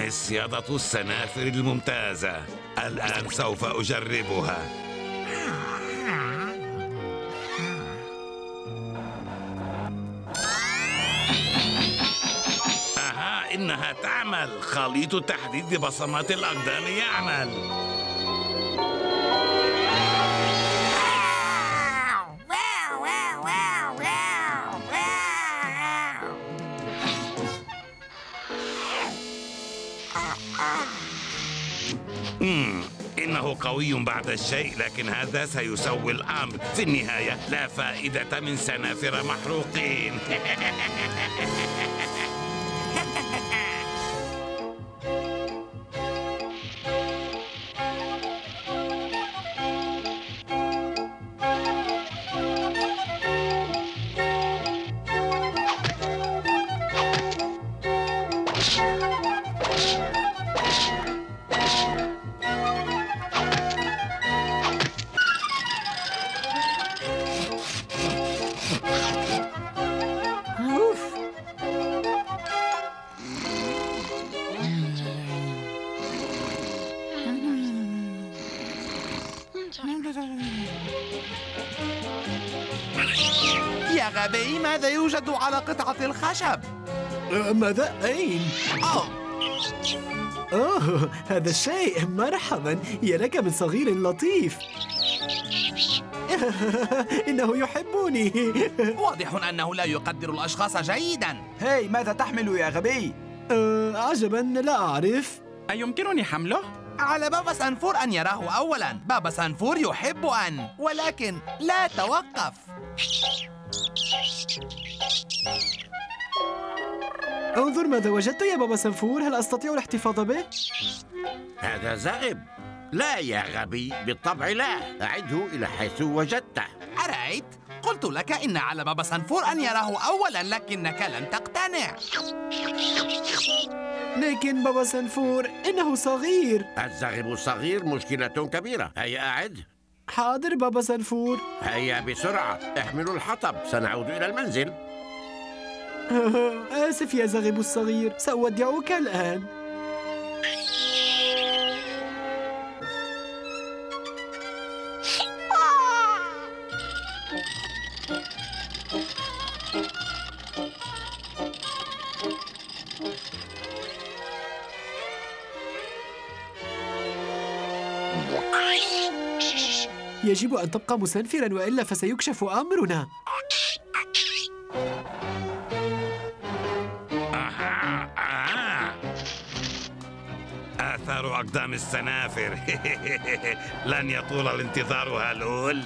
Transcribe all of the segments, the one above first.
مصيدة السنافر الممتازة. الآن سوف أجربها. أها، إنها تعمل. خليط تحديد بصمات الأقدام يعمل. إنه قوي بعض الشيء، لكن هذا سيسوي الأمر. في النهاية لا فائدة من سنافر محروقين. يا غبي، ماذا يوجد على قطعة الخشب؟ ماذا؟ أين؟ هذا الشيء. مرحبا، يا لك من صغير لطيف. إنه يحبني. واضح أنه لا يقدر الأشخاص جيدا. هاي، ماذا تحمل يا غبي؟ عجبا، لا أعرف. أيمكنني حمله؟ على بابا سنفور أن يراه أولا. بابا سنفور يحب أن، ولكن لا توقف. انظر ماذا وجدت يا بابا سنفور. هل أستطيع الاحتفاظ به؟ هذا زائب. لا يا غبي، بالطبع لا. أعده إلى حيث وجدته. أرأيت؟ قلت لك إن على بابا سنفور أن يراه أولا، لكنك لم تقتنع. لكن بابا سنفور إنه صغير. الزاغب الصغير مشكلة كبيرة. هيا أعد. حاضر بابا سنفور. هيا بسرعة، احملوا الحطب، سنعود إلى المنزل. آسف يا زاغب الصغير، سأودعك الآن. يجب أن تبقى مسنفرا، وإلا فسيكشف أمرنا. آثار أقدام السنافر. لن يطول الانتظار هلول.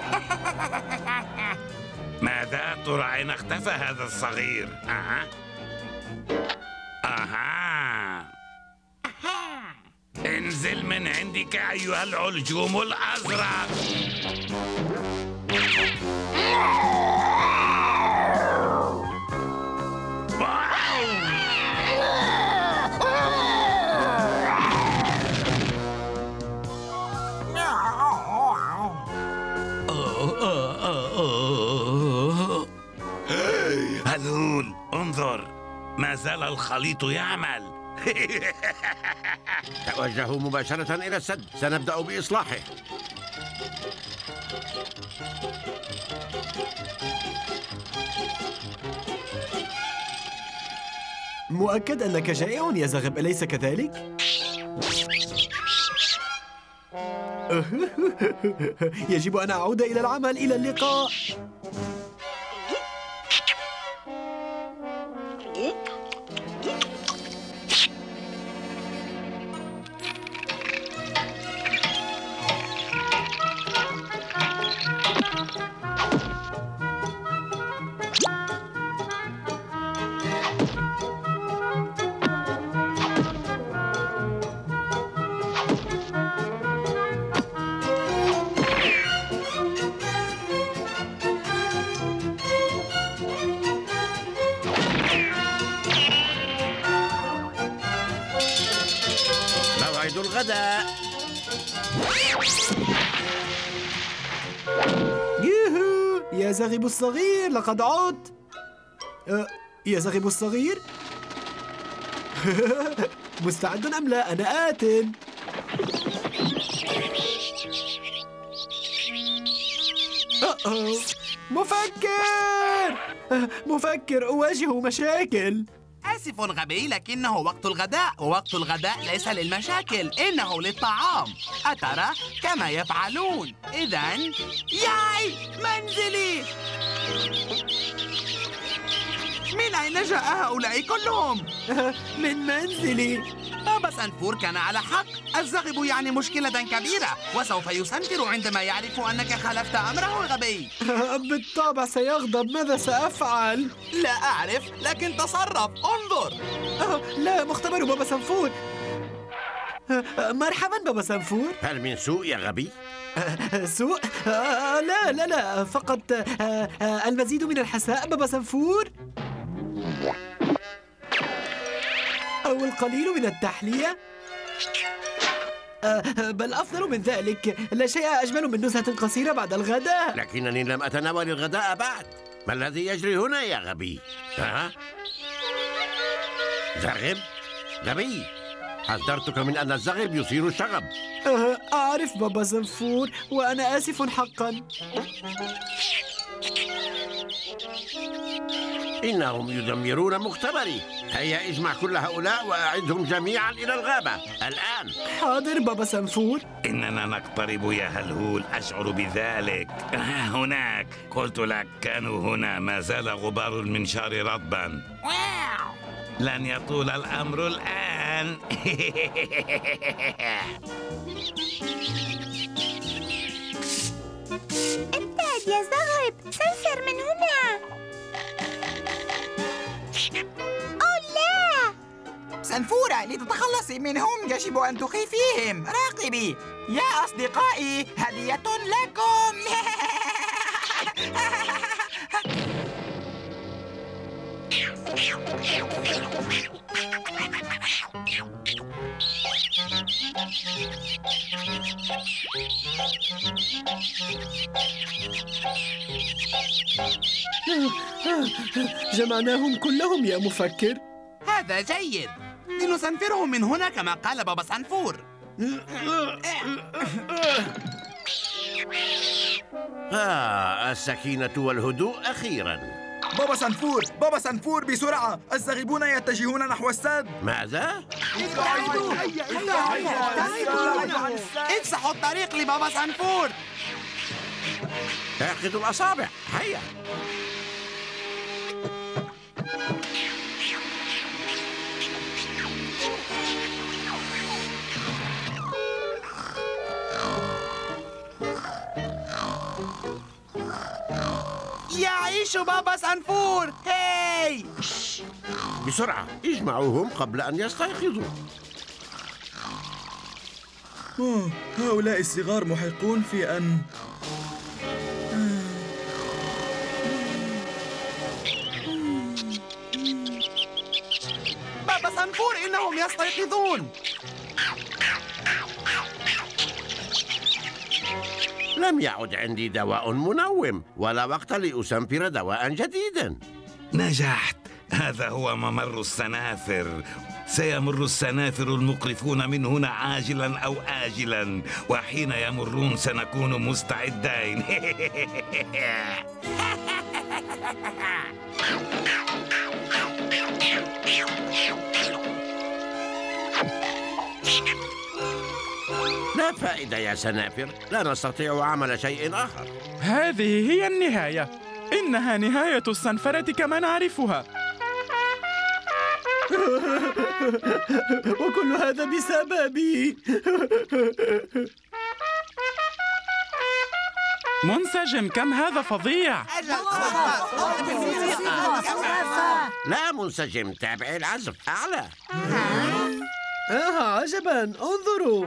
ماذا ترى أين اختفى هذا الصغير؟ انزل من عندك أيها العلجوم الأزرق. هلول، انظر، ما زال الخليط يعمل. توجهوا مباشرة إلى السد، سنبدأ بإصلاحه. مؤكد أنك جائع يا زاغب، أليس كذلك؟ يجب أن أعود إلى العمل. إلى اللقاء. موعد الغداء. يوهو يا زاغب الصغير، لقد عدت. يا زاغب الصغير. مستعد أم لا؟ أنا آت. مفكر! مفكر، أواجه مشاكل. آسف غبي، لكنه وقت الغداء، ووقت الغداء ليس للمشاكل، إنه للطعام. أترى كما يفعلون؟ إذن ياي منزلي! من أين جاء هؤلاء كلهم؟ من منزلي. بابا سنفور كان على حق، الزغب يعني مشكلة كبيرة، وسوف يسنفر عندما يعرف أنك خالفت أمره غبي. بالطبع سيغضب. ماذا سأفعل؟ لا أعرف، لكن تصرف، انظر. لا، مختبر بابا سنفور. مرحبا بابا سنفور. هل من سوء يا غبي؟ سوء؟ لا لا لا، فقط المزيد من الحساء بابا سنفور، أو القليل من التحلية. بل أفضل من ذلك، لا شيء أجمل من نزهة قصيرة بعد الغداء. لكنني لم أتناول الغداء بعد. ما الذي يجري هنا يا غبي؟ ها؟ زغب؟ غبي، حذرتك من أن الزغب يثير الشغب. أعرف بابا سنفور، وأنا آسف حقا. إنهم يدمرون مختبري. هيا اجمع كل هؤلاء وأعدهم جميعا إلى الغابة الآن. حاضر بابا سنفور. إننا نقترب يا هلهول، أشعر بذلك. هناك، قلت لك كانوا هنا، ما زال غبار المنشار رطبا. لن يطول الأمر الآن. ابتعد يا زغب، سنفر من هنا. سنفورة، لتتخلصي منهم يجب أن تخيفيهم. راقبي يا أصدقائي، هدية لكم. جمعناهم كلهم يا مفكر. هذا جيد، لنسنفرهم من هنا كما قال بابا سنفور. السكينة والهدوء أخيرا. بابا سنفور، بابا سنفور، بسرعة، الزغبون يتجهون نحو السد. ماذا؟ افسحوا الطريق لبابا سنفور. اعقدوا الأصابع، هيا. يعيش بابا سنفور. هاي بسرعة، اجمعوهم قبل أن يستيقظوا. هؤلاء الصغار محقون في أن... بابا سنفور، إنهم يستيقظون. لم يعد عندي دواء منوم، ولا وقت لأسنفر دواء جديدا. نجحت. هذا هو ممر السنافر. سيمر السنافر المقرفون من هنا عاجلا أو آجلا، وحين يمرون سنكون مستعدين. لا فائدة يا سنافر، لا نستطيع عمل شيء آخر. هذه هي النهاية. إنها نهاية السنفرة كما نعرفها. وكل هذا بسببي. منسجم، كم هذا فظيع. لا منسجم، تابع العزف أعلى. عجبا، انظروا.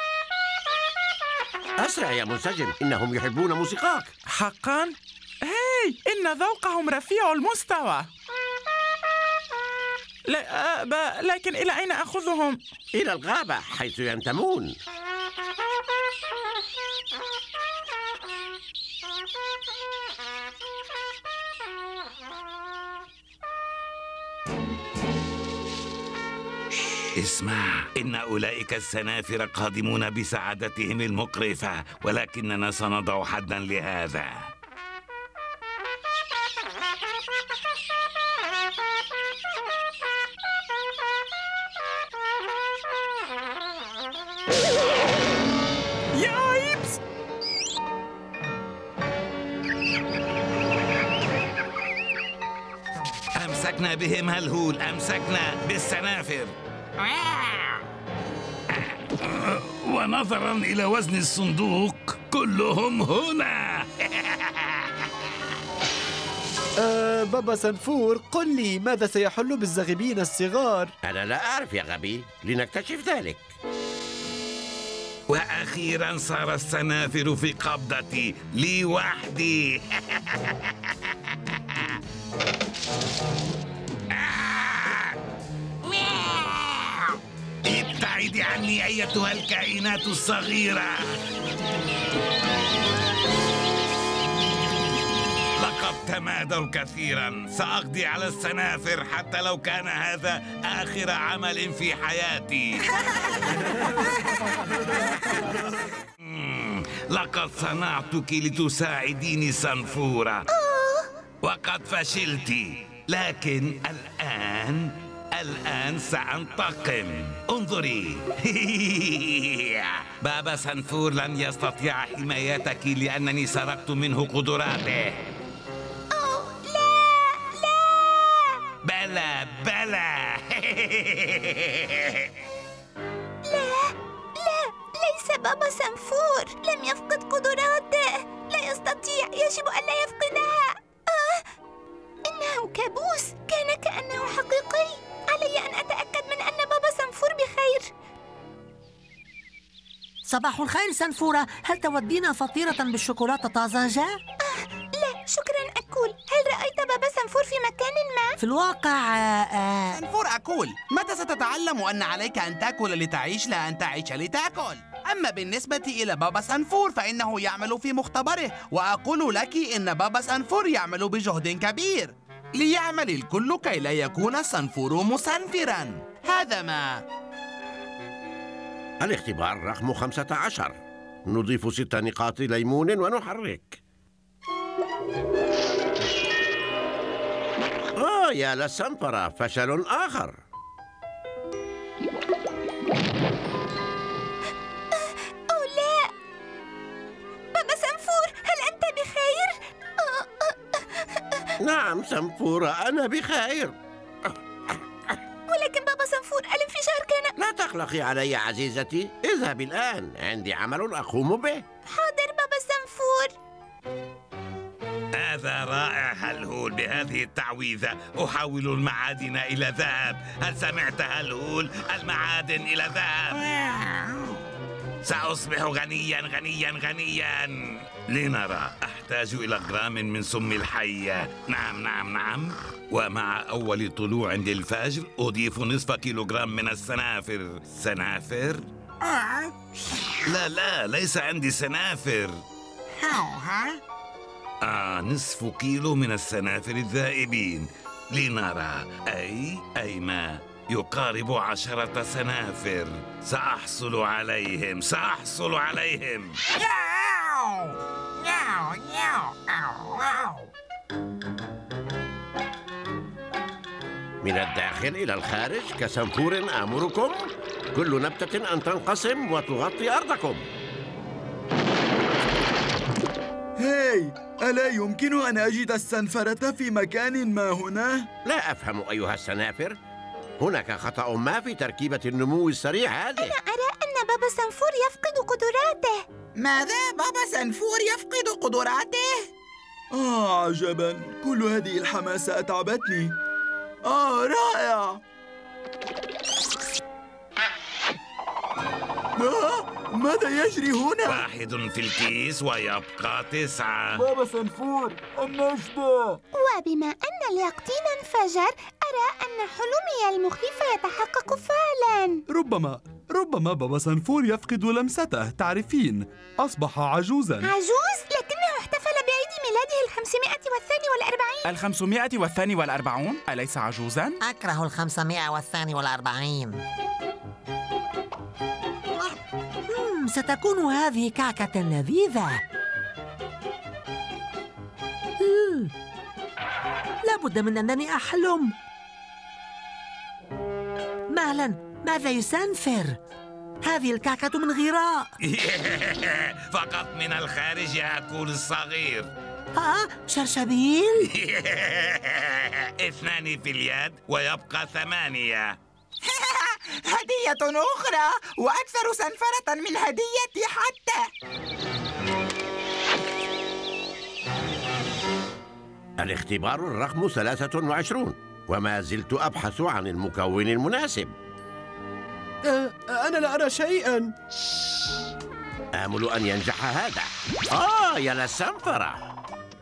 أسرع يا منسجم، إنهم يحبون موسيقاك. حقا؟ هاي، إن ذوقهم رفيع المستوى. لكن إلى أين أخذهم؟ إلى الغابة حيث ينتمون. اسمع، إن أولئك السنافر قادمون بسعادتهم المقرفة، ولكننا سنضع حداً لهذا. يايبس! أمسكنا بهم هلهول، أمسكنا بالسنافر. ونظراً إلى وزن الصندوق كلهم هنا. بابا سنفور، قل لي ماذا سيحل بالزاغبين الصغار؟ أنا لا أعرف يا غبي، لنكتشف ذلك. وأخيراً صار السنافر في قبضتي لي وحدي. ابتعدي عني أيتها الكائنات الصغيرة. لقد تمادوا كثيراً. سأقضي على السنافر حتى لو كان هذا آخر عمل في حياتي. لقد صنعتك لتساعديني سنفورة، وقد فشلت، لكن الآن سأنتقم. انظري. بابا سنفور لن يستطيع حمايتك لأنني سرقت منه قدراته. بلى بلى. لا، ليس بابا سنفور. لم يفقد قدراته. لا يستطيع. يجب ألا يفقدها. إنه كابوس. كان كأنه حقيقي. علي أن أتأكد من أن بابا سنفور بخير. صباح الخير سنفورة، هل تودين فطيرة بالشوكولاتة طازجة؟ لا شكرا أكول. هل رأيت بابا سنفور في مكان ما؟ في الواقع سنفور أكول، متى ستتعلم أن عليك أن تأكل لتعيش لا أن تعيش لتأكل؟ أما بالنسبة إلى بابا سنفور فإنه يعمل في مختبره، وأقول لك إن بابا سنفور يعمل بجهد كبير. ليعمل الكل كي لا يكون السنفور مسنفراً. هذا ما. الاختبار رقم 15. نضيف 6 نقاط ليمون ونحرك. يا للسنفرة، فشل آخر. أو لا. بابا سنفور، هل أنت بخير؟ نعم سنفورة، أنا بخير. ولكن بابا سنفور، الانفجار كان... لا تقلقي علي عزيزتي، اذهبي الآن، عندي عمل أقوم به. حاضر بابا سنفور. هذا رائع هلهول. بهذه التعويذة أحول المعادن إلى ذهب. هل سمعت هلهول؟ المعادن إلى ذهب. سأصبح غنياً غنياً غنياً. لنرى. أحتاج إلى جرام من سم الحية. نعم نعم نعم. ومع أول طلوع للفجر أضيف نصف كيلوغرام من السنافر. سنافر؟ لا ليس عندي سنافر. نصف كيلو من السنافر الذائبين. لنرى. أي ما يقارب 10 سنافر. سأحصل عليهم. من الداخل إلى الخارج كسنفور آمركم. كل نبتة أن تنقسم وتغطي أرضكم. هاي، ألا يمكن أن أجد السنفرة في مكان ما هنا؟ لا أفهم أيها السنافر، هناك خطأ ما في تركيبة النمو السريع هذه. أنا أرى أن بابا سنفور يفقد قدراته. ماذا؟ بابا سنفور يفقد قدراته؟ عجبا، كل هذه الحماسة أتعبتني. رائع. ماذا يجري هنا؟ 1 في الكيس ويبقى 9. بابا سنفور، النجدة. وبما أن اليقطين انفجر، أرى أن حلمي المخيف يتحقق فعلا. ربما بابا سنفور يفقد لمسته. تعرفين، أصبح عجوزا. عجوز؟ لكنه احتفل بعيد ميلاده 532 42. 542 أليس عجوزا؟ أكره 542. ستكون هذه كعكة لذيذة. لابد من أنني أحلم. مهلا، ماذا يسنفر؟ هذه الكعكة من غراء. فقط من الخارج يأكل الصغير. شرشبيل؟ 2 في اليد ويبقى 8. هدية أخرى وأكثر سنفرة من هديتي حتى. الاختبار الرقم 23 وما زلت أبحث عن المكون المناسب. أنا لا أرى شيئا. آمل أن ينجح هذا. يا للسنفرة.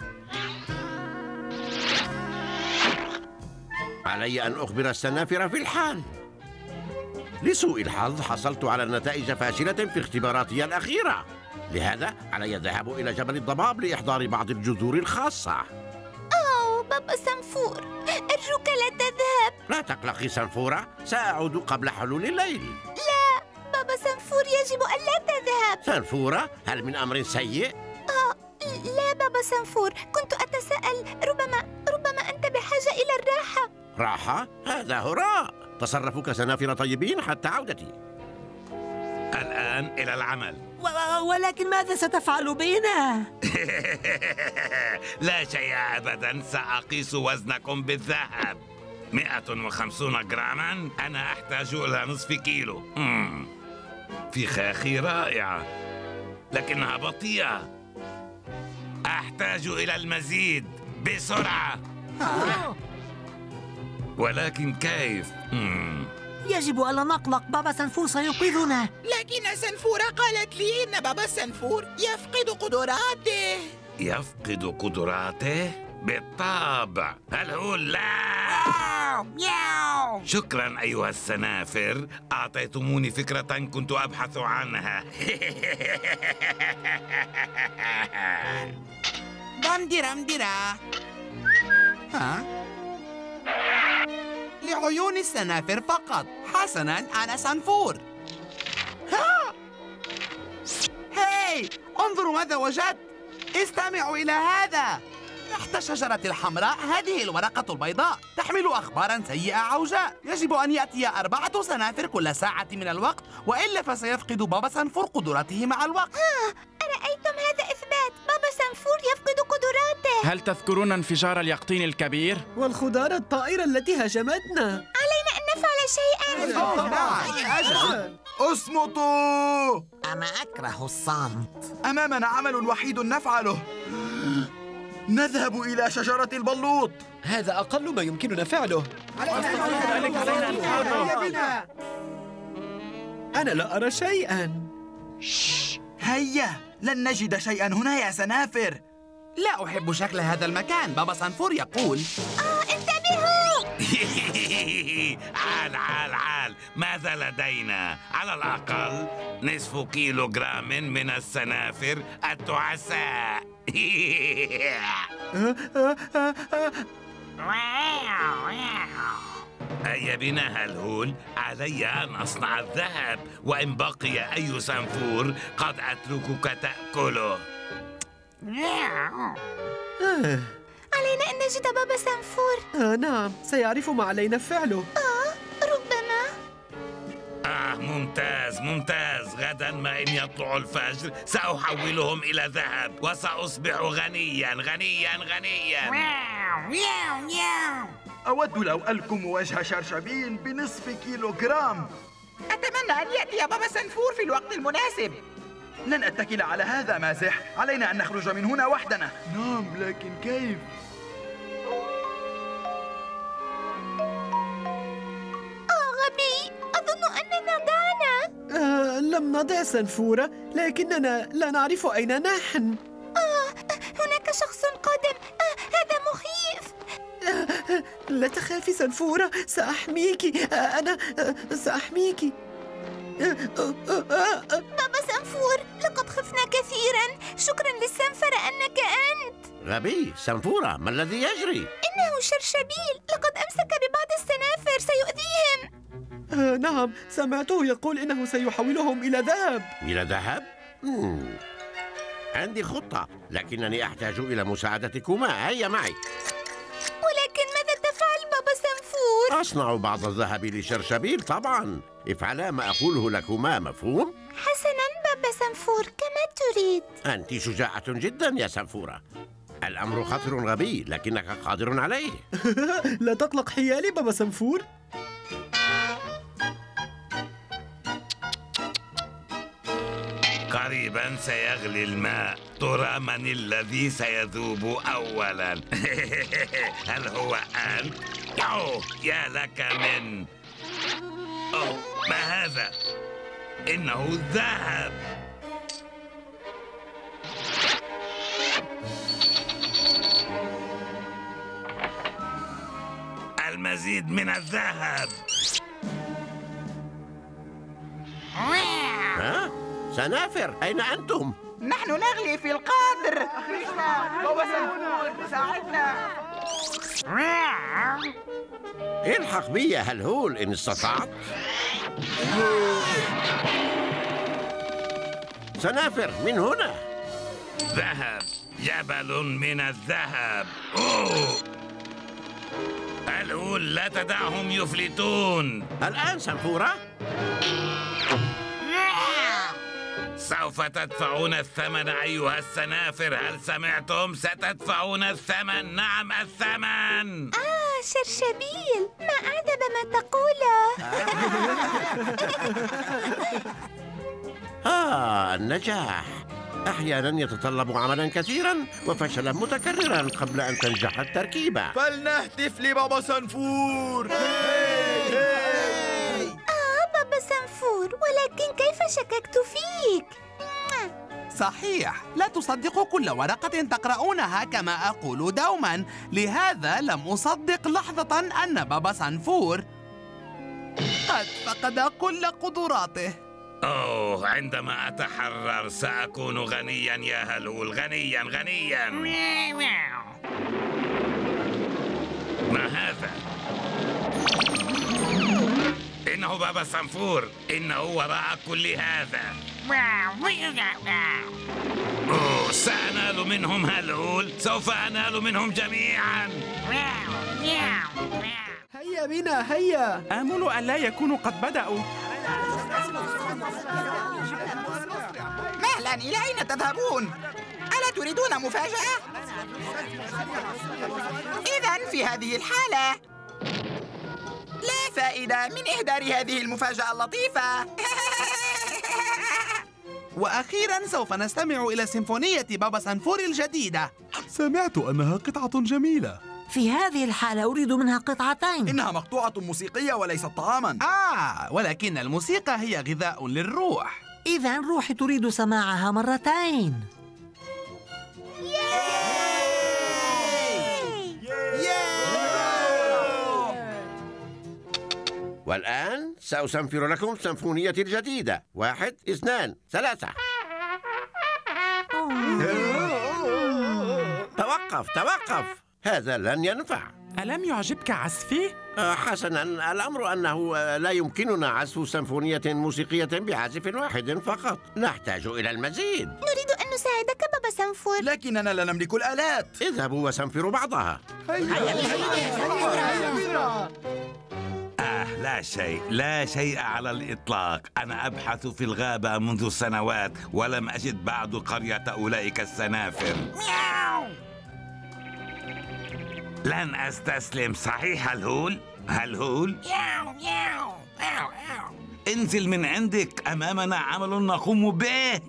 علي أن أخبر السنافرة في الحال. لسوء الحظ حصلت على نتائج فاشلة في اختباراتي الأخيرة، لهذا علي الذهاب إلى جبل الضباب لإحضار بعض الجذور الخاصة. بابا سنفور، أرجوك لا تذهب. لا تقلقي سنفورة، سأعود قبل حلول الليل. لا بابا سنفور، يجب أن لا تذهب. سنفورة، هل من أمر سيء؟ لا بابا سنفور، كنت أتساءل ربما أنت بحاجة إلى الراحة. راحة؟ هذا هراء. تصرفوا كسنافر طيبين حتى عودتي. الآن إلى العمل. ولكن ماذا ستفعل بنا؟ لا شيء أبدا، سأقيس وزنكم بالذهب. 150 جراما. أنا أحتاج إلى نصف كيلو. فخاخي رائعة لكنها بطيئة. أحتاج إلى المزيد بسرعة. ولكن كيف؟ يجب ألا نقلق، بابا سنفور سينقذنا. لكن سنفورة قالت لي إن بابا سنفور يفقد قدراته. يفقد قدراته؟ بالطبع. هلهول لا. شكرا أيها السنافر، أعطيتموني فكرة كنت أبحث عنها. دمدرا. لعيون السنافر فقط. حسناً، أنا سنفور. هاي، انظروا ماذا وجدت. استمعوا إلى هذا. تحت الشجرة الحمراء هذه الورقة البيضاء تحمل أخباراً سيئة عوجاء. يجب أن يأتي 4 سنافر كل ساعة من الوقت، وإلا فسيفقد بابا سنفور قدراته مع الوقت. أرأيتم هذا إثبات؟ بابا سنفور يفقد قدراته. هل تذكرون انفجار اليقطين الكبير؟ والخضار الطائرة التي هاجمتنا. علينا أن نفعل شيئاً. اصمتوا. أنا أكره الصمت. أمامنا عمل وحيد نفعله. نذهب إلى شجرة البلوط. هذا أقل ما يمكننا فعله. أنا لا أرى شيئا. هيا، لن نجد شيئا هنا يا سنافر. لا أحب شكل هذا المكان. بابا سنفور يقول انتبهوا. عال، ماذا لدينا؟ على الأقل نصف كيلوغرام من السنافر التعساء. هيا بنا هلهول، علي أن أصنع الذهب، وإن بقي أي سنفور قد أتركك تأكله. علينا أن نجد بابا سنفور. نعم، سيعرف ما علينا فعله. ربما. ممتاز. غدا ما إن يطلع الفجر سأحولهم إلى ذهب، وسأصبح غنيا. أود لو ألكم وجه شرشبيل بنصف كيلوغرام. أتمنى أن يأتي بابا سنفور في الوقت المناسب. لن أتكل على هذا مازح. علينا أن نخرج من هنا وحدنا. نعم، لكن كيف؟ غبي، أظن أننا ضعنا. لم نضع سنفورة، لكننا لا نعرف أين نحن. هناك شخص قادم. هذا مخيف. لا تخافي سنفورة، سأحميك. أنا سأحميك. بابا سنفور، لقد خفنا كثيرا. شكرا للسنفرة أنك أنت. غبي. سنفورة، ما الذي يجري؟ إنه شرشبيل، لقد أمسك ببعض السنافر، سيؤذيهم. نعم، سمعته يقول إنه سيحولهم إلى ذهب. إلى ذهب؟ عندي خطة، لكنني أحتاج إلى مساعدتكما. هيا معي. ولكن ماذا تفعل بابا سنفور؟ أصنع بعض الذهب لشرشبيل طبعا. افعلا ما أقوله لكما، مفهوم؟ حسناً بابا سنفور، كما تريد. أنت شجاعة جدا يا سنفورة. الأمر خطر غبي، لكنك قادر عليه. لا تقلق حيالي بابا سنفور. قريبا سيغلي الماء. ترى من الذي سيذوب أولا؟ هل هو أنت؟ أوه يا لك من... أوه ما هذا؟ إنه الذهب. المزيد من الذهب. ها؟ سنافر، أين أنتم؟ نحن نغلي في القدر. بابا سنفور ساعدنا. الحق بي يا هلهول إن استطعت. سنافر، من هنا. ذهب، جبل من الذهب. أوه. هلهول لا تدعهم يفلتون. الآن سنفورة؟ سوف تدفعون الثمن أيها السنافر. هل سمعتم؟ ستدفعون الثمن. نعم الثمن. شرشبيل، ما أعذب ما تقوله. النجاح أحيانا يتطلب عملا كثيرا وفشلا متكررا قبل أن تنجح التركيبة. فلنهتف لبابا سنفور. بابا سنفور، ولكن كيف شككت فيك؟ صحيح، لا تصدقوا كل ورقة تقرؤونها كما أقول دوما. لهذا لم أصدق لحظة أن بابا سنفور قد فقد كل قدراته. أوه، عندما أتحرر سأكون غنيا يا هلهول. غنيا غنيا. ما هذا؟ إنه بابا سنفور. إنه وراء كل هذا. أوه، سأنال منهم هلهول. سوف أنال منهم جميعا. هيا بنا، هيا. آمل أن لا يكونوا قد بدأوا. مهلا، إلى أين تذهبون؟ ألا تريدون مفاجأة؟ إذن في هذه الحالة لا فائدة من إهدار هذه المفاجأة اللطيفة. وأخيرا سوف نستمع إلى سيمفونية بابا سنفور الجديدة. سمعت أنها قطعة جميلة. في هذه الحالة أريد منها قطعتين. إنها مقطوعة موسيقية وليست طعاما. ولكن الموسيقى هي غذاء للروح. إذن روحي تريد سماعها مرتين. والآن سأسنفر لكم سيمفونيتي الجديدة. 1 2 3. توقف. هذا لن ينفع. ألم يعجبك عزفي؟ حسنا، الأمر أنه لا يمكننا عزف سيمفونية موسيقية بعازف واحد فقط. نحتاج إلى المزيد. نريد أن نساعدك بابا سنفور، لكننا لا نملك الآلات. اذهبوا وسنفروا بعضها. لا شيء على الإطلاق. أنا أبحث في الغابة منذ سنوات ولم أجد بعد قرية أولئك السنافر. لن أستسلم. صحيح هلهول؟ انزل من عندك. أمامنا عمل نقوم به.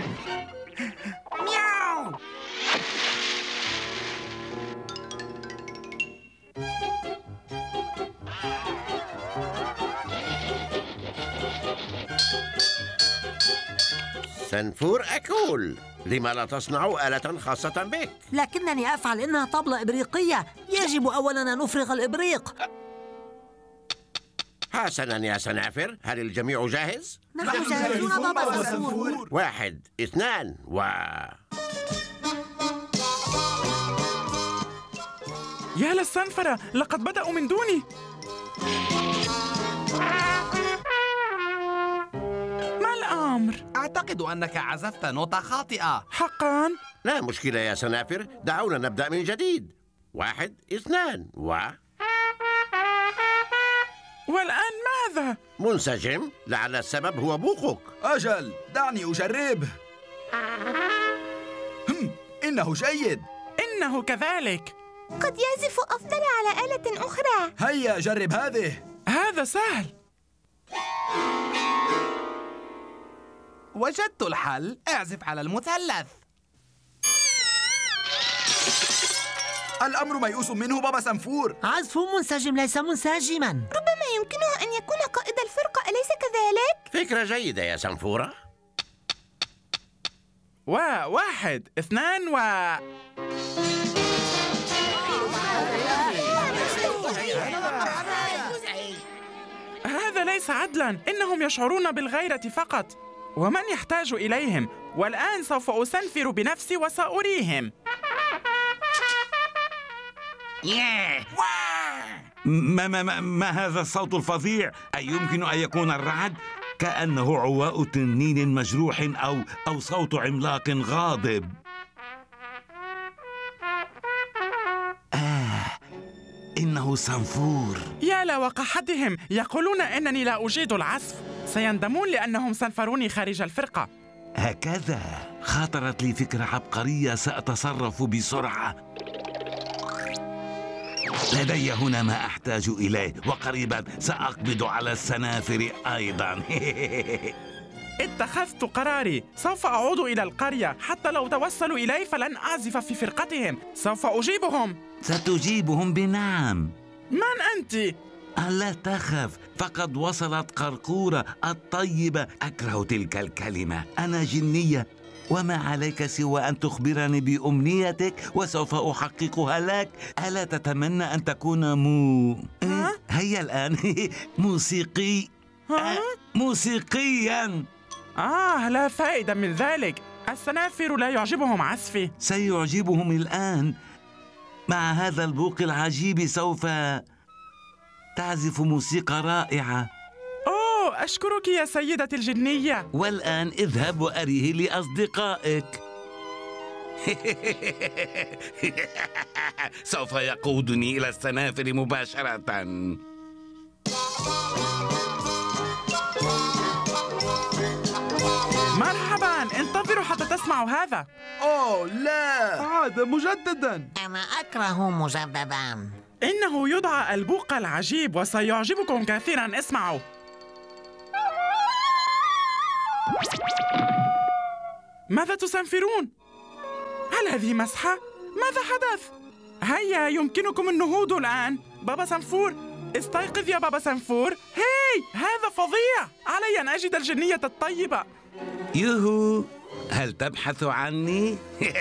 سنفور أكول، لما لا تصنع آلة خاصة بك؟ لكنني أفعل إنها طبلة إبريقية. يجب أولاً أن نفرغ الإبريق. حسناً يا سنافر، هل الجميع جاهز؟ نحن جاهزون بابا سنفور. 1 2 و... يا للسنفرة، لقد بدأوا من دوني. ما الأمر؟ أعتقد أنك عزفت نوتة خاطئة. حقاً؟ لا مشكلة يا سنافر، دعونا نبدأ من جديد. 1 2 والآن ماذا؟ منسجم، لعل السبب هو بوقك. أجل، دعني أجرب. إنه جيد. إنه كذلك. قد يعزف أفضل على آلة أخرى. هيا جرب هذه. هذا سهل. وجدت الحل. اعزف على المثلث. الأمر ميؤوس منه بابا سنفور. عزف منسجم ليس منسجما. ربما يمكنه أن يكون قائد الفرقة، أليس كذلك؟ فكرة جيدة يا سنفورة. 1 2 هذا ليس عدلاً. إنهم يشعرون بالغيرة فقط، ومن يحتاج إليهم؟ والآن سوف أسنفر بنفسي وسأريهم. ما هذا الصوت الفظيع؟ أيمكن أن يكون الرعد؟ كأنه عواء تنين مجروح أو صوت عملاق غاضب. إنه سنفور. يا لوقحتهم، يقولون إنني لا أجيد العزف. سيندمون لأنهم سنفروني خارج الفرقة. هكذا خاطرت لي فكرة عبقرية، سأتصرف بسرعة. لدي هنا ما أحتاج إليه، وقريبا سأقبض على السنافر أيضا. اتخذت قراري، سوف أعود إلى القرية. حتى لو توسلوا إلي فلن أعزف في فرقتهم. سوف أجيبهم. ستجيبهم بنعم. من أنت؟ لا تخف، فقد وصلت قرقورة الطيبة. أكره تلك الكلمة. أنا جنية، وما عليك سوى أن تخبرني بأمنيتك وسوف أحققها لك. ألا تتمنى أن تكون هيا الآن موسيقياً. لا فائدة من ذلك. السنافر لا يعجبهم عزفي. سيعجبهم الآن. مع هذا البوق العجيب سوف تعزف موسيقى رائعة. أشكرك يا سيدتي الجنية. والآن اذهب وأريه لأصدقائك. سوف يقودني إلى السنافر مباشرة. مرحبا، انتظروا حتى تسمعوا هذا. أوه لا، عاد مجددا. أنا أكره مجددا. إنه يدعى البوق العجيب وسيعجبكم كثيرا. اسمعوا. ماذا تسنفرون؟ هل هذه مسحة؟ ماذا حدث؟ هيا، يمكنكم النهوض الآن. بابا سنفور، استيقظ يا بابا سنفور. هاي، هذا فظيع. علي أن أجد الجنية الطيبة. يوهو، هل تبحث عني؟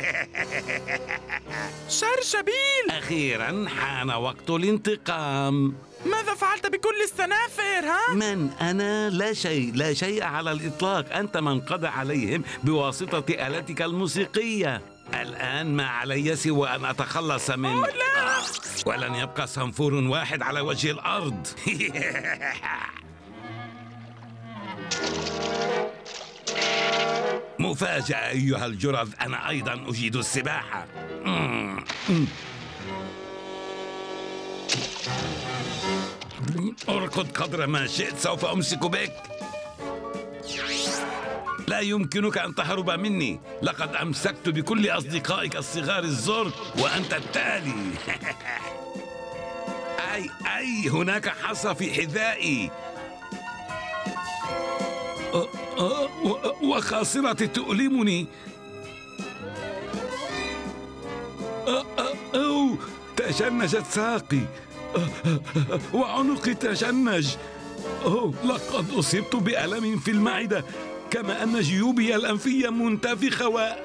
شرشبيل، أخيراً حان وقت الانتقام. ماذا فعلت بكل السنافر؟ من أنا؟ لا شيء على الإطلاق. أنت من قضى عليهم بواسطة آلتك الموسيقية. الآن ما علي سوى أن أتخلص من لا. ولن يبقى سنفور واحد على وجه الأرض. مفاجأة أيها الجرذ، أنا أيضا أجيد السباحة. اركض قدر ما شئت، سوف أمسك بك. لا يمكنك أن تهرب مني. لقد أمسكت بكل أصدقائك الصغار الزرق وأنت التالي. أي هناك حصى في حذائي، وخاصرتي تؤلمني. تشنجت ساقي، وعنقي تشنج. لقد أصبت بألم في المعدة، كما أن جيوبي الأنفية منتفخة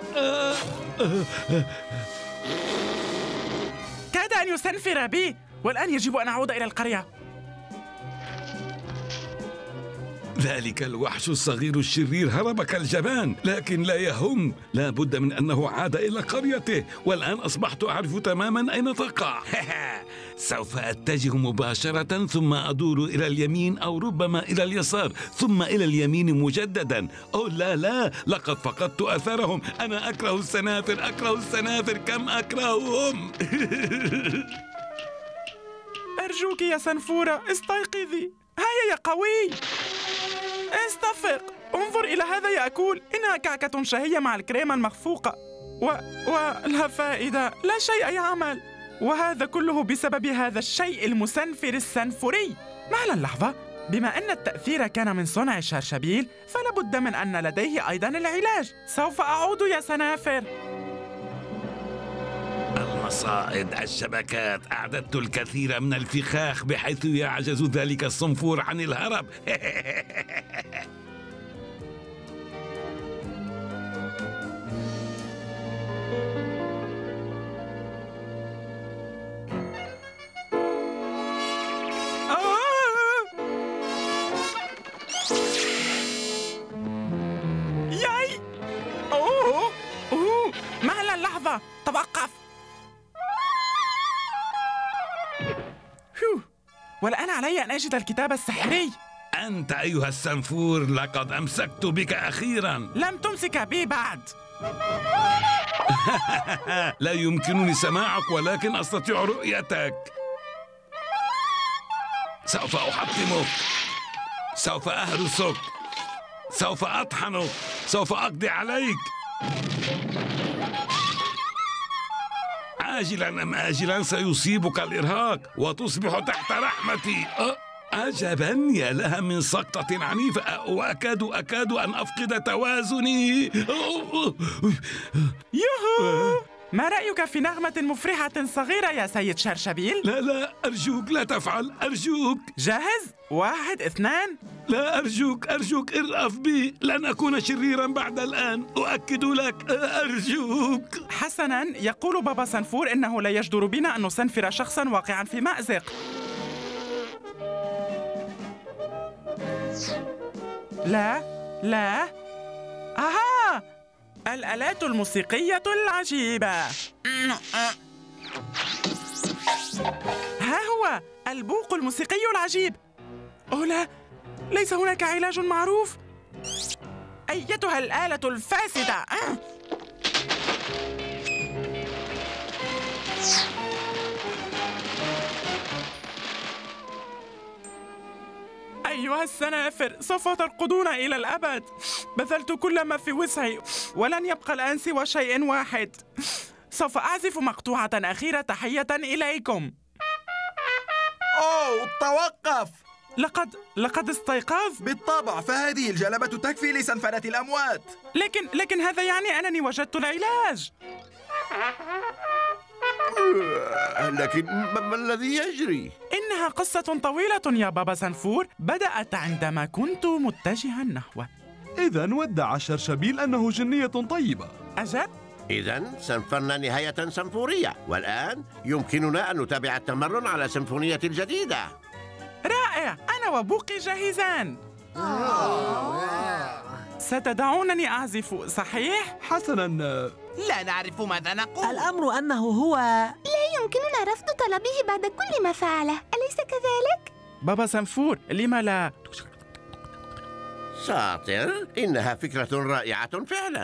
كاد أن يستنفر بي، والآن يجب أن أعود إلى القرية. ذلك الوحش الصغير الشرير هرب كالجبان، لكن لا يهم، لا بد من أنه عاد إلى قريته، والآن أصبحت أعرف تماما أين تقع. سوف أتجه مباشرة ثم أدور إلى اليمين أو ربما إلى اليسار ثم إلى اليمين مجددا. أوه لا، لقد فقدت أثرهم. أنا أكره السنافر، أكره السنافر، كم أكرههم. أرجوك يا سنفورة استيقظي. هيا يا قوي، استفق، انظر إلى هذا يا أكول، إنها كعكة شهية مع الكريمة المخفوقة ولا فائدة، لا شيء يعمل، وهذا كله بسبب هذا الشيء المسنفر السنفوري. مهلا لحظة، بما أن التأثير كان من صنع شرشبيل فلا بد من أن لديه أيضا العلاج. سوف أعود يا سنافر. المصائد، الشبكات، أعددت الكثير من الفخاخ بحيث يعجز ذلك الصنفور عن الهرب. ياي! مهلا لحظة، توقف. والآن علي أن أجد الكتاب السحري. أنت أيها السنفور، لقد أمسكت بك أخيرا. لم تمسك بي بعد. لا يمكنني سماعك ولكن أستطيع رؤيتك. سوف أحطمك، سوف أهرسك، سوف أطحنك، سوف أقضي عليك. عاجلا أم آجلا سيصيبك الإرهاق وتصبح تحت رحمتي. عجبا، يا لها من سقطة عنيفة، وأكاد أن أفقد توازني. يوهو! ما رأيك في نغمة مفرحة صغيرة يا سيد شرشبيل؟ لا، أرجوك لا تفعل، أرجوك. جاهز؟ 1 2. لا، أرجوك ارأف بي، لن أكون شريرا بعد الآن، أؤكد لك، أرجوك. حسنا، يقول بابا سنفور إنه لا يجدر بنا أن نسنفر شخصا واقعا في مأزق. لا. أها! الآلات الموسيقية العجيبة. ها هو البوق الموسيقي العجيب. أوه لا، ليس هناك علاج معروف. أيتها الآلة الفاسدة. أيها السنافر، سوف ترقدون إلى الأبد. بذلت كل ما في وسعي ولن يبقى الآن سوى شيء واحد. سوف أعزف مقطوعة أخيرة تحية إليكم. أوه، توقف! لقد استيقظ؟ بالطبع، فهذه الجلبة تكفي لسنفرة الأموات. لكن هذا يعني أنني وجدت العلاج. لكن ما الذي يجري؟ إنها قصة طويلة يا بابا سنفور، بدأت عندما كنت متجها نحوه. إذن ودع شرشبيل أنه جنية طيبة. أجل؟ إذن سنفرنا نهاية سنفورية، والآن يمكننا أن نتابع التمرن على سيمفونية الجديدة. رائع، أنا وبوقي جاهزان. ستدعونني أعزف، صحيح؟ حسناً. لا نعرف ماذا نقول. الأمر أنه هو لا يمكننا رفض طلبه بعد كل ما فعله، أليس كذلك؟ بابا سنفور، لما لا؟ شاطر، إنها فكرة رائعة فعلاً.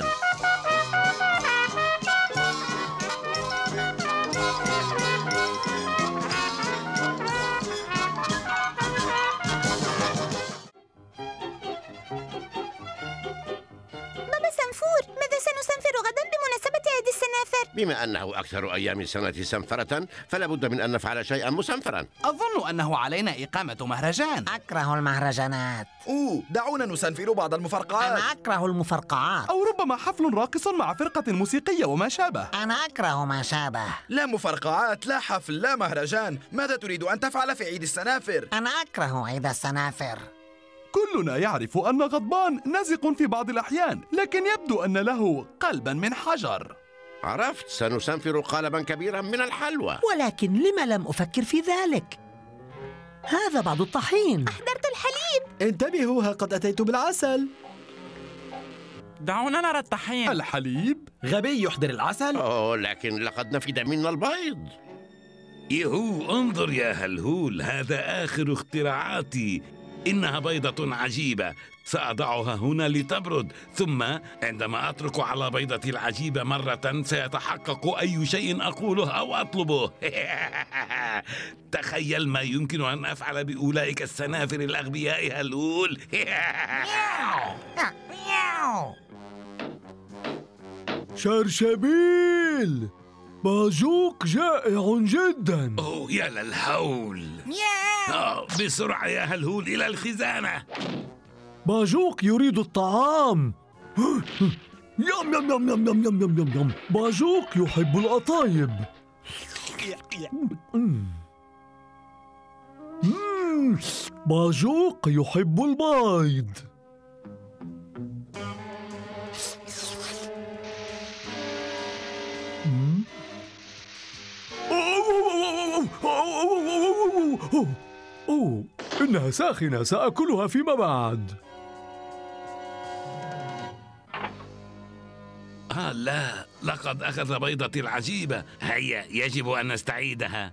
ماذا سنسنفر غدا بمناسبة عيد السنافر؟ بما أنه أكثر أيام السنة سنفرة، فلا بد من أن نفعل شيئا مسنفرا. أظن أنه علينا إقامة مهرجان. أكره المهرجانات. دعونا نسنفر بعض المفرقعات. أنا أكره المفرقعات. أو ربما حفل راقص مع فرقة موسيقية وما شابه. أنا أكره ما شابه. لا مفرقعات، لا حفل، لا مهرجان. ماذا تريد أن تفعل في عيد السنافر؟ أنا أكره عيد السنافر. كلنا يعرف أن غضبان نزق في بعض الأحيان، لكن يبدو أن له قلبا من حجر. عرفت، سنسنفر قالبا كبيرا من الحلوى. ولكن لما لم أفكر في ذلك؟ هذا بعض الطحين. أحضرت الحليب. انتبهوا، ها قد أتيت بالعسل. دعونا نرى الطحين. الحليب؟ غبي يحضر العسل؟ لكن لقد نفد منا البيض. يهو، انظر يا هلهول، هذا آخر اختراعاتي. إنها بيضة عجيبة، سأضعها هنا لتبرد، ثم عندما أترك على بيضتي العجيبة مرة سيتحقق أي شيء أقوله أو أطلبه. تخيل ما يمكن أن أفعل بأولئك السنافر الأغبياء هلهول. شرشبيل، باجوق جائع جدا. أوه يا للهول. بسرعة يا هلهول إلى الخزانة. باجوق يريد الطعام. يم يم يم يم يم يم يم يم. باجوق يحب القطايب. باجوق يحب البيض. إنها ساخنة، سأكلها فيما بعد. لا، لقد أخذ بيضتي العجيبة. هيا، يجب أن نستعيدها.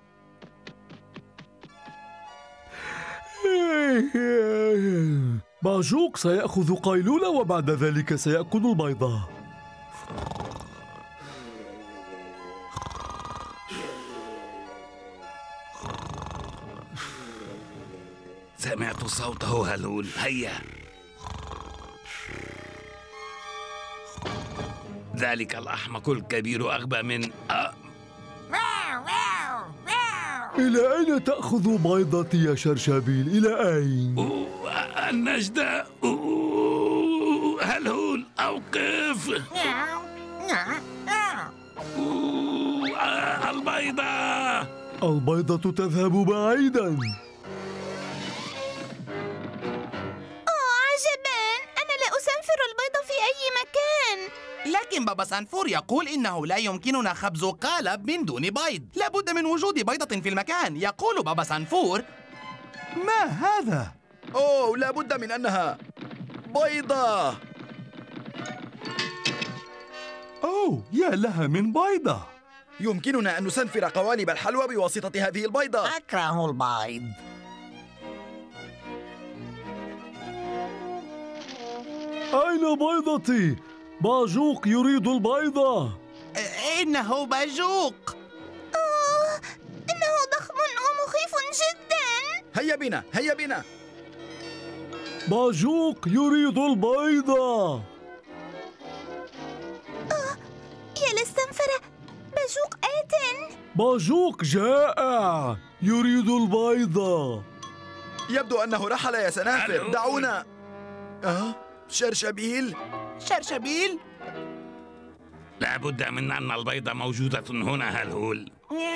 باجوق سيأخذ قيلولة وبعد ذلك سيأكل البيضة. سمعت صوته هلهول. هيا. ذلك الأحمق الكبير أغبى من إلى أين تأخذ بيضتي يا شرشبيل؟ إلى أين؟ النجدة. هلهول، أوقف. البيضة. البيضة تذهب بعيدا. لكن بابا سانفور يقول إنه لا يمكننا خبز قالب من دون بيض. لابد من وجود بيضة في المكان. يقول بابا سانفور. ما هذا؟ لابد من أنها بيضة. يا لها من بيضة. يمكننا أن نسنفر قوالب الحلوى بواسطة هذه البيضة. أكره البيض. أين بيضتي؟ باجوق يريد البيضة. إنه باجوق. إنه ضخم ومخيف جدا. هيا بنا، هيا بنا. باجوق يريد البيضة. يا للسنفرة، باجوق آت. باجوق جائع يريد البيضة. يبدو أنه رحل يا سنافر. دعونا. شرشبيل. شرشبيل؟ لا بد من أن البيضة موجودة هنا هلهول.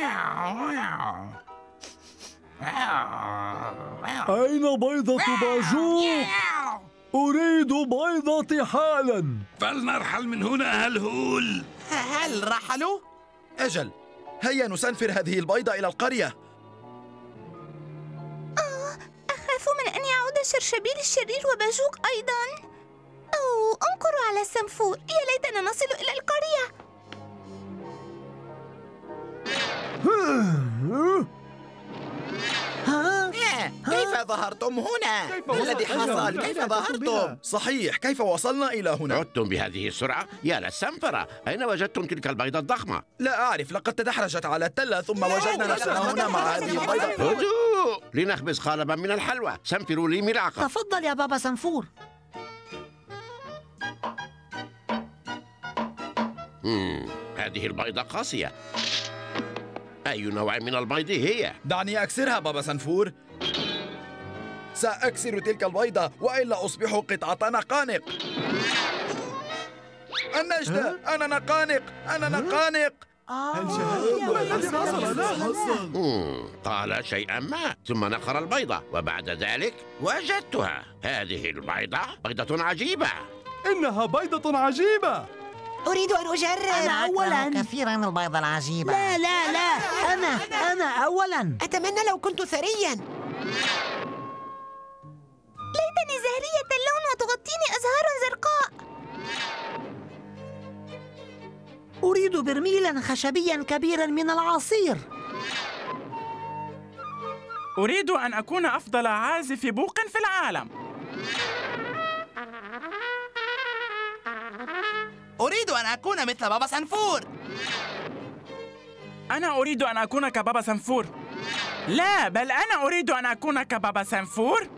أين بيضة باجوق؟ أريد بيضتي حالا. فلنرحل من هنا هلهول. هل رحلوا؟ أجل، هيا نسنفر هذه البيضة إلى القرية. أخاف من أن يعود شرشبيل الشرير وباجوق أيضا. انقروا على السنفور. يا ليتنا نصل إلى القرية. كيف ظهرتم هنا؟ ما الذي حصل؟ كيف ظهرتم؟ صحيح، كيف وصلنا إلى هنا؟ عدتم بهذه السرعة؟ يا للسنفرة، أين وجدتم تلك البيضة الضخمة؟ لا أعرف، لقد تدحرجت على التلة ثم وجدنا نفسنا هنا مع هذه البيضة. هدوء، لنخبز قالبا من الحلوى. سنفروا لي ملعقة. تفضل يا بابا سنفور. هذه البيضة قاسية. أي نوع من البيض هي؟ دعني أكسرها بابا سنفور. سأكسر تلك البيضة وإلا أصبح قطعة نقانق. النجدة، أنا نقانق، أنا نقانق. قال شيئا ما ثم نقر البيضة وبعد ذلك وجدتها. هذه البيضة بيضة عجيبة. إنها بيضة عجيبة. أريد أن أجرب. أنا أولا. كثيرا البيضة العجيبة. لا لا لا، أنا أولا. أتمنى لو كنت ثريا. ليتني زهرية اللون وتغطيني أزهار زرقاء. أريد برميلا خشبيا كبيرا من العصير. أريد أن أكون أفضل عازف بوق في العالم. أريد أن أكون مثل بابا سنفور. أنا أريد أن أكون كبابا سنفور. لا، بل أنا أريد أن أكون كبابا سنفور.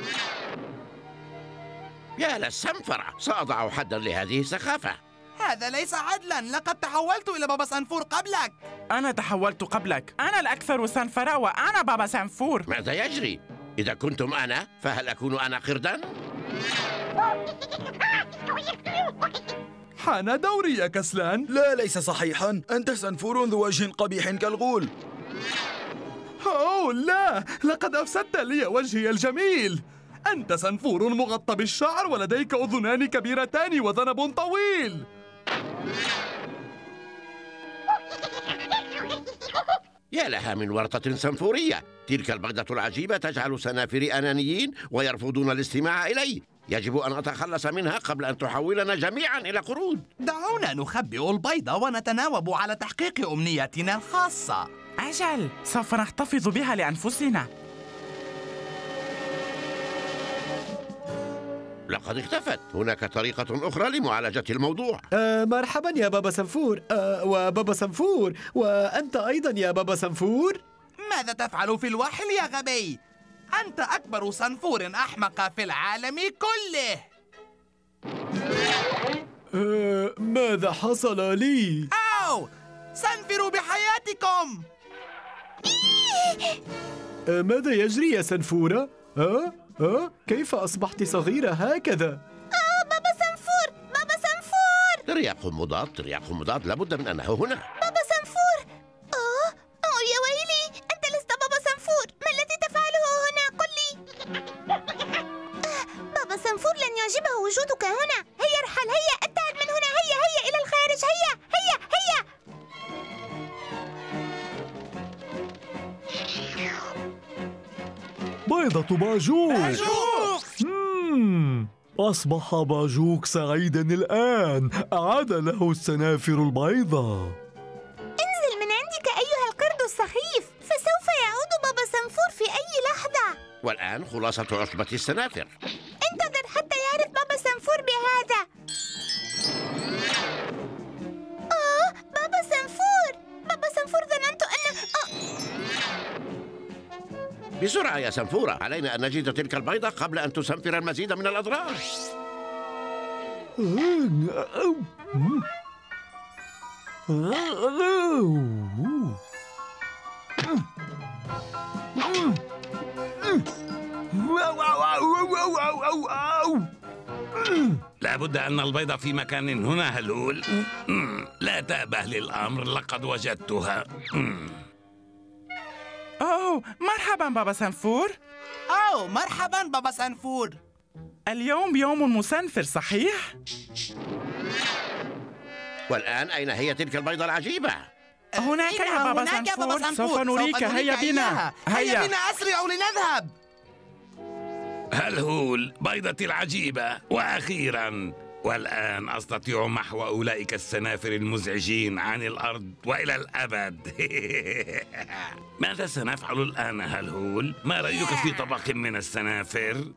يا للسنفرة، سأضع حدا لهذه السخافة. هذا ليس عدلا، لقد تحولت إلى بابا سنفور قبلك. أنا تحولت قبلك، أنا الأكثر سنفرة وأنا بابا سنفور. ماذا يجري؟ إذا كنتم أنا، فهل أكون أنا قردا؟ حان دوري يا كسلان. لا، ليس صحيحا. أنت سنفور ذو وجه قبيح كالغول. أوه لا، لقد أفسدت لي وجهي الجميل. أنت سنفور مغطى بالشعر ولديك أذنان كبيرتان وذنب طويل. يا لها من ورطة سنفورية. تلك البغدة العجيبة تجعل سنافري أنانيين ويرفضون الاستماع إلي. يجب أن أتخلص منها قبل أن تحولنا جميعا إلى قرود. دعونا نخبئ البيضة ونتناوب على تحقيق أمنيتنا الخاصة. أجل، سوف نحتفظ بها لأنفسنا. لقد اختفت. هناك طريقة أخرى لمعالجة الموضوع. مرحبا يا بابا سنفور. وبابا سنفور، وأنت أيضا يا بابا سنفور. ماذا تفعل في الوحل يا غبي؟ أنت أكبر سنفور أحمق في العالم كله. ماذا حصل لي؟ أو سنفروا بحياتكم. ماذا يجري يا سنفورة؟ كيف أصبحت صغيرة هكذا؟ بابا سنفور، بابا سنفور. ترياق مضاد، ترياق مضاد، لابد من أنه هنا. بابا سنفور. يا ويلي، أنت لست بابا سنفور. ما الذي تفعله هنا؟ قل لي. بابا سنفور لن يعجبه وجودك هنا. هيا ارحل، هيا ابتعد من هنا. هيا هيا إلى الخارج. هيا هيا هيا. بيضة باجوك. أصبح باجوك سعيدا الآن. عاد له السنافر البيضاء. انزل من عندك أيها القرد السخيف، فسوف يعود بابا سنفور في أي لحظة. والآن خلاصة عصبة السنافر. انتظر حتى يعرف بابا سنفور بهذا. بابا سنفور، بابا سنفور، ظننت أنه بسرعة يا سنفورة، علينا أن نجد تلك البيضة قبل أن تسنفر المزيد من الأضرار. لابد أن البيضة في مكان هنا هلول. لا تأبه للأمر، لقد وجدتها. مرحبا بابا سنفور. مرحبا بابا سنفور. اليوم يوم مسنفر، صحيح؟ والآن أين هي تلك البيضة العجيبة؟ هناك يا بابا سنفور. سوف نريك. هيا بنا، هيا بنا، أسرعوا لنذهب. هلهول، بيضتي العجيبة. وأخيرا، والآن أستطيع محو أولئك السنافر المزعجين عن الأرض وإلى الأبد. ماذا سنفعل الآن هلهول؟ ما رأيك في طبق من السنافر؟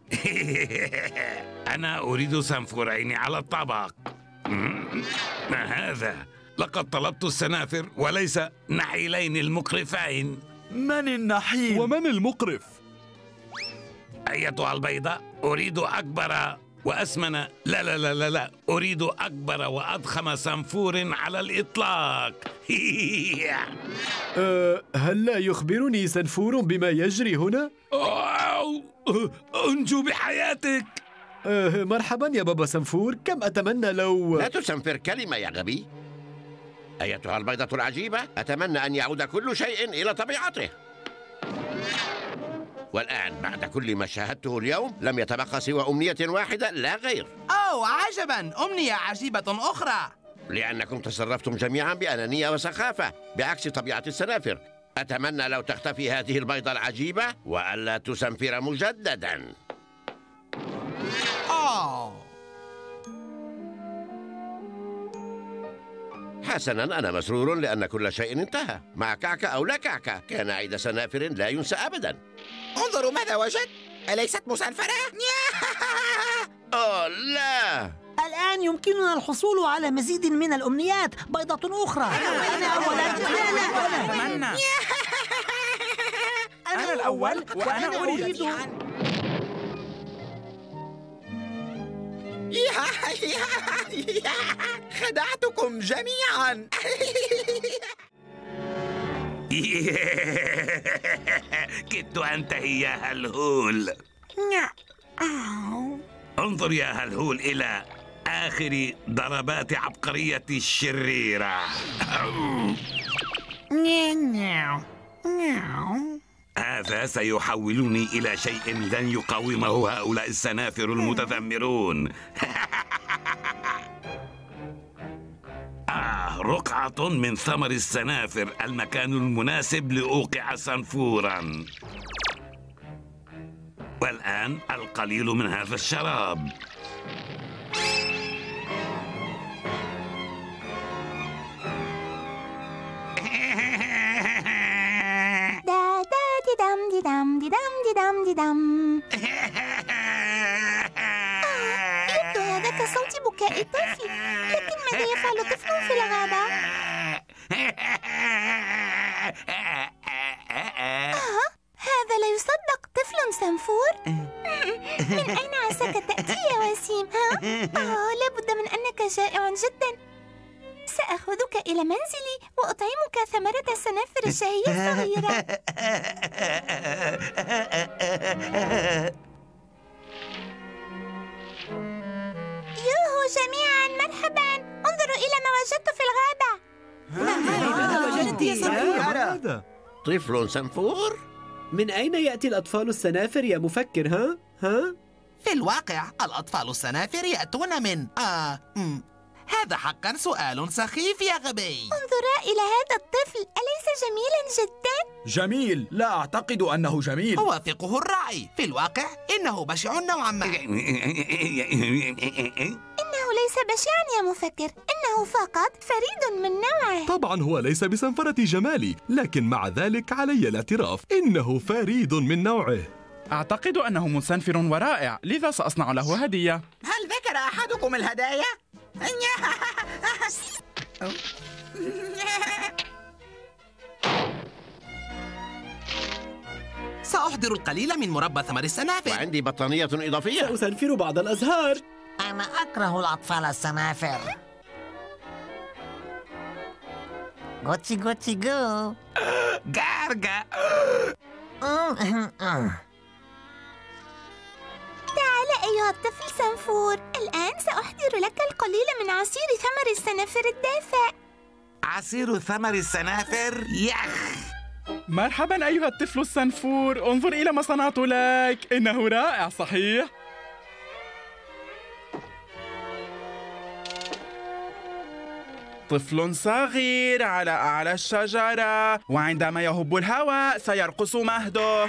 أنا أريد سنفورين على الطبق. ما هذا؟ لقد طلبت السنافر وليس نحيلين المقرفين. من النحيل؟ ومن المقرف؟ أيتها البيضة، أريد أكبر وأسمن، لا، أريد أكبر وأضخم سنفور على الإطلاق. هل لا يخبرني سنفور بما يجري هنا؟ أنجو بحياتك. مرحبا يا بابا سنفور، كم أتمنى لو... لا تسنفر كلمة يا غبي. أيتها البيضة العجيبة، أتمنى أن يعود كل شيء إلى طبيعته. والآن بعد كل ما شاهدته اليوم لم يتبقى سوى أمنية واحدة لا غير. عجبا، أمنية عجيبة أخرى. لأنكم تصرفتم جميعا بأنانية وسخافة بعكس طبيعة السنافر. أتمنى لو تختفي هذه البيضة العجيبة وألا تسنفر مجددا. حسنا، أنا مسرور لأن كل شيء انتهى. مع كعكة أو لا كعكة، كان عيد سنافر لا ينسى أبدا. انظروا ماذا وجدت. أليست مسنفرة؟ أوه لا. الآن يمكننا الحصول على مزيد من الأمنيات. بيضة أخرى. أنا أولا. لا. أنا الأول وأنا أريد. خدعتكم جميعا. كدت أنتهي يا هلهول. انظر يا هلهول إلى آخر ضربات عبقريتي الشريرة. هذا سيحولني إلى شيء لن يقاومه هؤلاء السنافر المتذمرون. رقعة من ثمر السنافر، المكان المناسب لأوقع سنفورا. والآن القليل من هذا الشراب. يبدو هذا كصوت بكاء طفل، لكن ماذا يفعل طفل في الغابة؟ هذا لا يصدق. طفل سنفور؟ من أين عساك تأتي يا وسيم؟ لابد من أنك جائع جدا. سأخذك إلى منزلي وأطعمك ثمرة السنافر الشهية الصغيرة. يوهو جميعا، مرحبا. انظروا إلى ما وجدت في الغابة. هذا طفل سنفور؟ من أين يأتي الأطفال السنافر يا مفكر؟ ها؟ في الواقع الأطفال السنافر يأتون من هذا حقا سؤال سخيف يا غبي. انظرا إلى هذا الطفل، أليس جميلا جدا؟ جميل؟ لا أعتقد أنه جميل. أوافقه الرأي. في الواقع إنه بشع نوعا ما. إنه ليس بشعا يا مفكر، إنه فقط فريد من نوعه. طبعا هو ليس بسنفرة جمالي، لكن مع ذلك علي الاعتراف إنه فريد من نوعه. أعتقد أنه مسنفر ورائع، لذا سأصنع له هدية. هل ذكر أحدكم الهدايا؟ سأحضر القليل من مربى ثمر السنافر. وعندي بطانية إضافية. سأسنفر بعض الأزهار. أنا أكره الأطفال السنافر. غوتشي غوتشي جو. جارجا. تعال أيها الطفل سنفور، الآن سأحضر لك القليل من عصير ثمر السنافر الدافئ. عصير ثمر السنافر؟ يخ. مرحبا أيها الطفل السنفور، انظر إلى ما صنعت لك، إنه رائع صحيح؟ طفل صغير على أعلى الشجرة، وعندما يهب الهواء سيرقص مهده.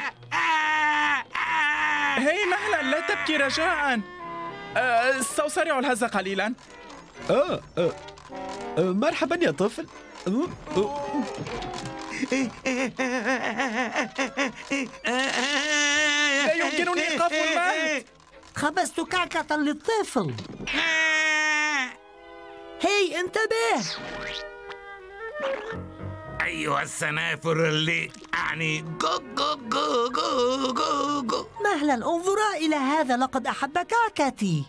هي مهلا، لا تبكي رجاء. سأسرع الهز قليلا. مرحبا يا طفل. لا يمكنني إيقاف المهد. خبزت كعكة للطفل. هي انتبه. أيها السنافر اللي أعني جو جو جو جو جو جو. مهلا، انظرا إلى هذا، لقد أحب كعكتي.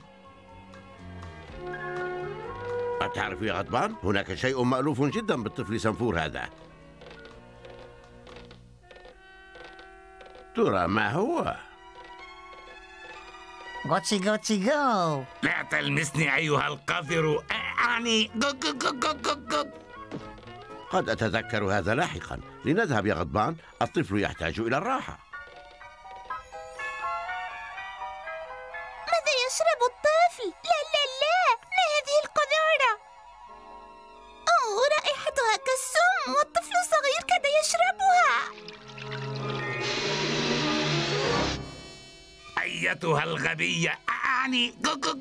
أتعرف يا غضبان؟ هناك شيء مألوف جدا بالطفل سنفور هذا. ترى ما هو؟ غوتشي غوتشي جو. لا تلمسني أيها القذر، أعني جو جو جو جو جو جو. قد أتذكر هذا لاحقا. لنذهب يا غضبان، الطفل يحتاج إلى الراحة. ماذا يشرب الطفل؟ لا لا لا، ما هذه القذارة؟ رائحتها كالسم والطفل الصغير كاد يشربها. أيتها الغبية، أعني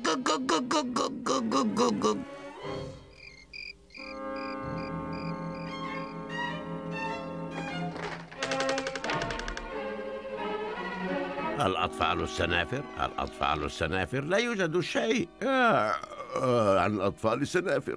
الأطفال السنافر، الأطفال السنافر، لا يوجد شيء عن الأطفال السنافر.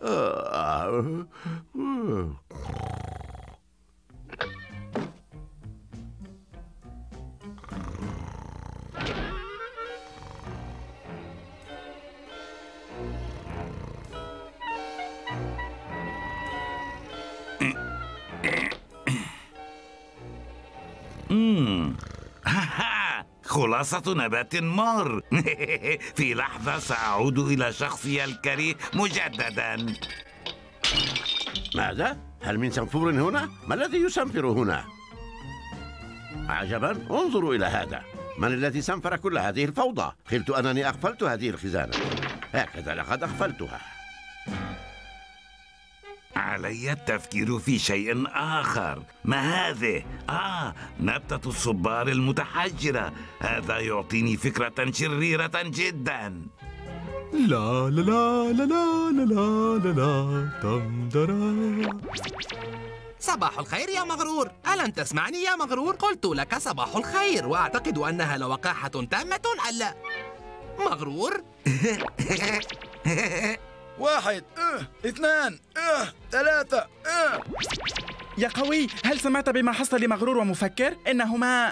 خلاصة نبات مر. في لحظة سأعود إلى شخصي الكريه مجددا. ماذا؟ هل من سنفور هنا؟ ما الذي يسنفر هنا؟ عجبا، انظروا إلى هذا. من الذي سنفر كل هذه الفوضى؟ قلت أنني أغفلت هذه الخزانة. هكذا لقد أغفلتها. علي التفكير في شيء آخر. ما هذه؟ نبتة الصبار المتحجرة. هذا يعطيني فكرة شريرة جدا. لا لا لا لا لا لا لا لا تمدرا. صباح الخير يا مغرور. ألم تسمعني يا مغرور؟ قلت لك صباح الخير، وأعتقد أنها لوقاحة تامة. ألا مغرور؟ 1 2 3 يا قوي، هل سمعت بما حصل لمغرور ومفكر؟ إنهما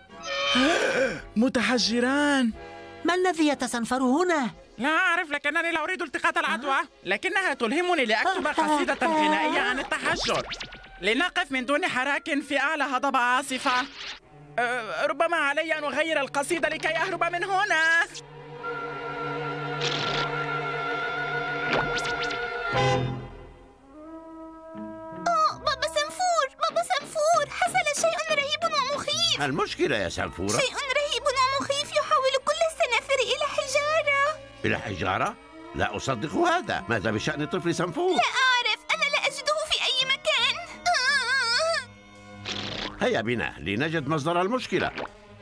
متحجران. ما الذي يتسنفر هنا؟ لا أعرف، لكنني لا أريد التقاط العدوى، لكنها تلهمني لأكتب قصيدة غنائية عن التحجر. لنقف من دون حراك في أعلى هضبة عاصفة. ربما علي أن أغير القصيدة لكي أهرب من هنا. بابا سنفور، بابا سنفور، حصل شيء رهيب ومخيف. المشكلة يا سنفورة؟ شيء رهيب ومخيف يحول كل السنافر إلى حجارة. إلى حجارة؟ لا أصدق هذا. ماذا بشأن طفل سنفور؟ لا أعرف، أنا لا أجده في أي مكان. هيا بنا لنجد مصدر المشكلة.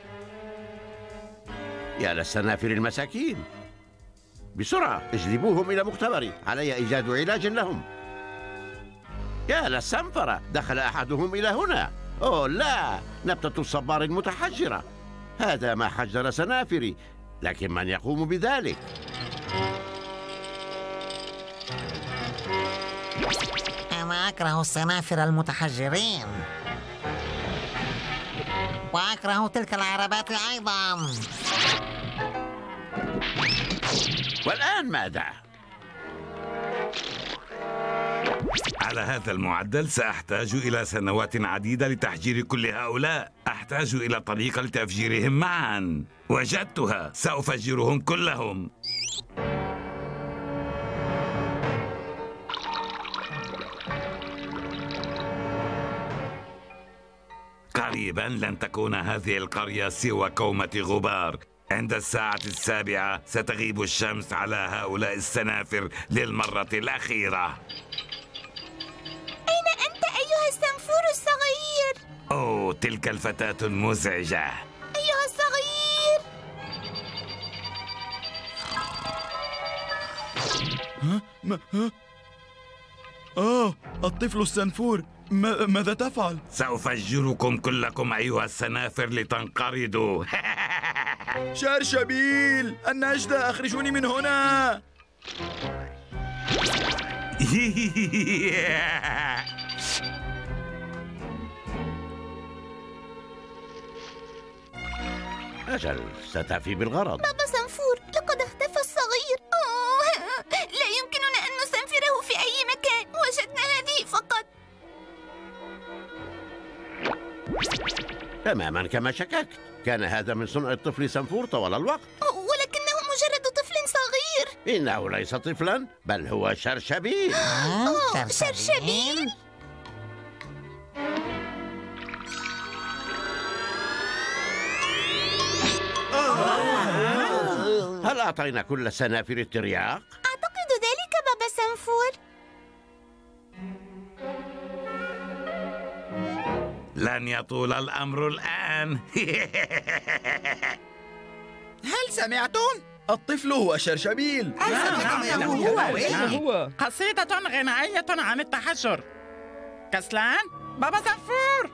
يا للسنافر المساكين، بسرعة اجلبوهم إلى مختبري. علي إيجاد علاج لهم. يا للسنفرة، دخل أحدهم إلى هنا. أوه لا، نبتة الصبار المتحجرة. هذا ما حجر سنافري، لكن من يقوم بذلك؟ أنا أكره السنافر المتحجرين، وأكره تلك العربات أيضا. والآن ماذا؟ على هذا المعدل سأحتاج إلى سنوات عديدة لتحجير كل هؤلاء. أحتاج إلى طريقة لتفجيرهم معا. وجدتها، سأفجرهم كلهم. قريبا لن تكون هذه القرية سوى كومة غبار. عند الساعة 7 ستغيب الشمس على هؤلاء السنافر للمرة الأخيرة. أين أنت أيها السنفور الصغير؟ أوه، تلك الفتاة المزعجة. أيها الصغير. الطفل السنفور، ماذا تفعل؟ سأفجركم كلكم أيها السنافر لتنقرضوا. شرشبيل، النجدة، أخرجوني من هنا. أجل، ستفي بالغرض. بابا سنفور، لقد اختفى الصغير. لا يمكننا أن نسنفره في أي مكان. وجدنا هذه فقط. تماما كما شككت. كان هذا من صنع الطفل سنفور طوال الوقت. ولكنه مجرد طفل صغير. إنه ليس طفلا، بل هو شرشبيل. شرشبيل؟ هل أعطينا كل سنافر الترياق؟ أعتقد ذلك بابا سنفور. لن يطول الأمر الآن. هل سمعتم؟ الطفل هو شرشبيل. هو قصيدة غنائية عن التحجر. كسلان، بابا سنفور.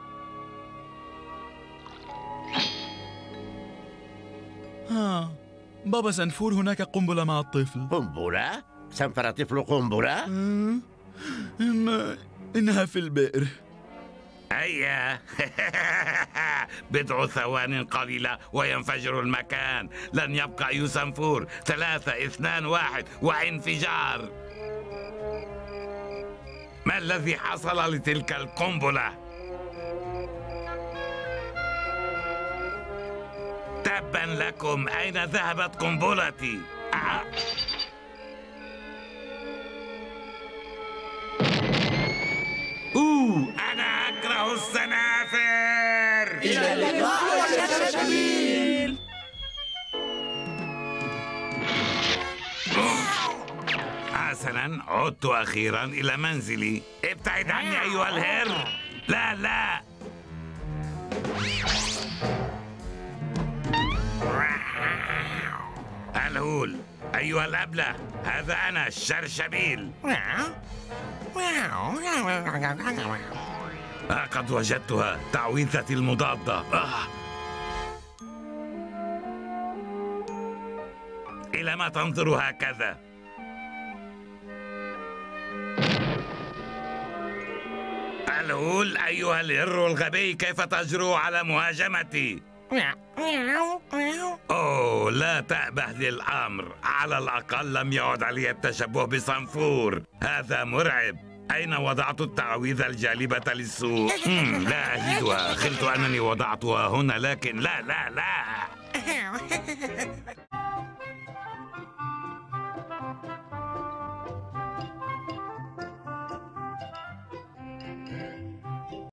بابا سنفور، هناك قنبلة مع الطفل. قنبلة؟ سنفر طفل قنبلة؟ إنها في البئر. هيا. بضع ثوان قليلة وينفجر المكان. لن يبقى أي سنفور. 3 2 1 وانفجار. ما الذي حصل لتلك القنبلة؟ تبا لكم، أين ذهبت قنبلتي؟ أنا أكره السنافر. إلى اللقاء يا شرشبيل. حسنا، عدت أخيرا إلى منزلي. ابتعد عني أيها الهر. لا لا. الهول، أيها الأبلة، هذا أنا الشرشبيل. قد وجدتها، تعويذتي المضادة. إلى ما تنظر هكذا؟ الهول، أيها الهر الغبي، كيف تجرؤ على مهاجمتي؟ أوه، لا تأبه للأمر. على الأقل لم يعد علي التشبه بصنفور. هذا مرعب. أين وضعت التعويذة الجالبة للسوء؟ لا أجدها. خلت أنني وضعتها هنا، لكن لا لا لا.